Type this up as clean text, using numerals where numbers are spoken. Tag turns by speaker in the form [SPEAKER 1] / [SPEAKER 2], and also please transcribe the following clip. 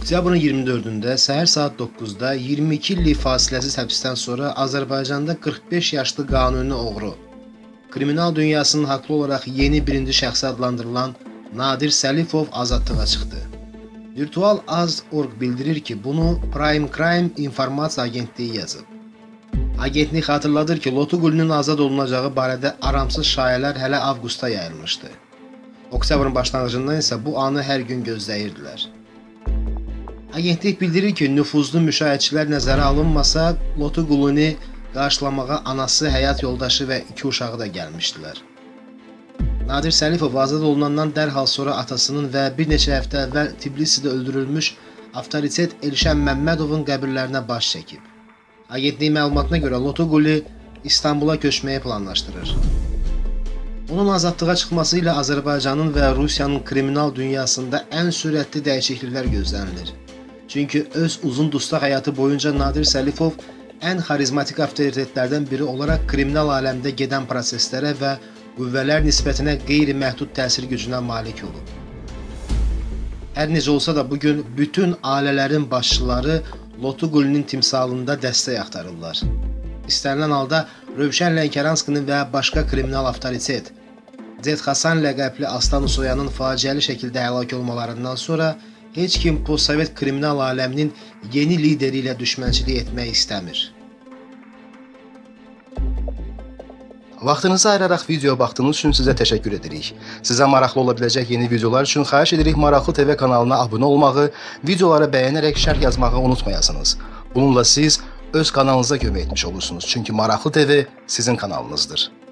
[SPEAKER 1] Oktyabrın 24-də səhər saat 9-da 22 illik fasiləsiz həbsdən sonra Azərbaycanda 45 yaşlı qanuni oğru, kriminal dünyasının haqlı olaraq yeni birinci şəxsi adlandırılan Nadir Səlifov azadlığa çıxdı. Virtual Az.org bildirir ki, bunu Prime Crime informasiya agentliyi yazıb. Agentlik xatırladır ki, Lotuqulunun azad olunacağı barədə aramsız şayələr hələ avqustda yayılmışdı. Oktyabrın başlanğıcından isə bu anı hər gün gözləyirdilər. Agentlik bildirir ki, nüfuzlu müşahidçilər nəzərə alınmasa, Lotuqulunu qarşılamağa anası, həyat yoldaşı və 2 uşağı da gəlmişdilər. Nadir Səlifov azad olunandan dərhal sonra atasının və bir neçə həftə əvvəl Tbilisidə öldürülmüş avtoritet Elşən Məmmədovun qəbirlərinə baş çəkib. Agentliyin məlumatına görə Lotuqulu İstanbula köçməyi planlaşdırır. Onun azadlığa çıxması ilə Azərbaycanın və Rusiyanın kriminal dünyasında ən sürətli dəyişikliklər gözlənilir. Çünki öz uzun dustaq həyatı boyunca Nadir Səlifov ən xarizmatik avtoritetlərdən biri olaraq kriminal aləmdə gedən proseslərə və qüvvələr nisbətinə qeyri-məhdud təsir gücünə malik olub. Hər necə olsa da bugün bütün ailələrin başçıları Lotuqulunun timsalında dəstək axtarırlar. İstənilən halda Rövşən Lənkəranskinin və başqa kriminal avtoritet Zed Xasan ləqəbli Aslan Usoyanın faciəli şəkildə həlak olmalarından sonra heç kim postsovet kriminal aləminin yeni lideri ilə düşmənçilik etmək istəmir.
[SPEAKER 2] Vaxtınızı ayıraraq videoya baxdığınız üçün sizə təşəkkür edirik. Sizə maraqlı ola biləcək yeni videolar üçün xahiş edirik Maraqlı TV kanalına abunə olmağı, videoları bəyənərək şərh yazmağı unutmayasınız. Bununla siz öz kanalınıza kömək etmiş olursunuz. Çünki Maraqlı TV sizin kanalınızdır.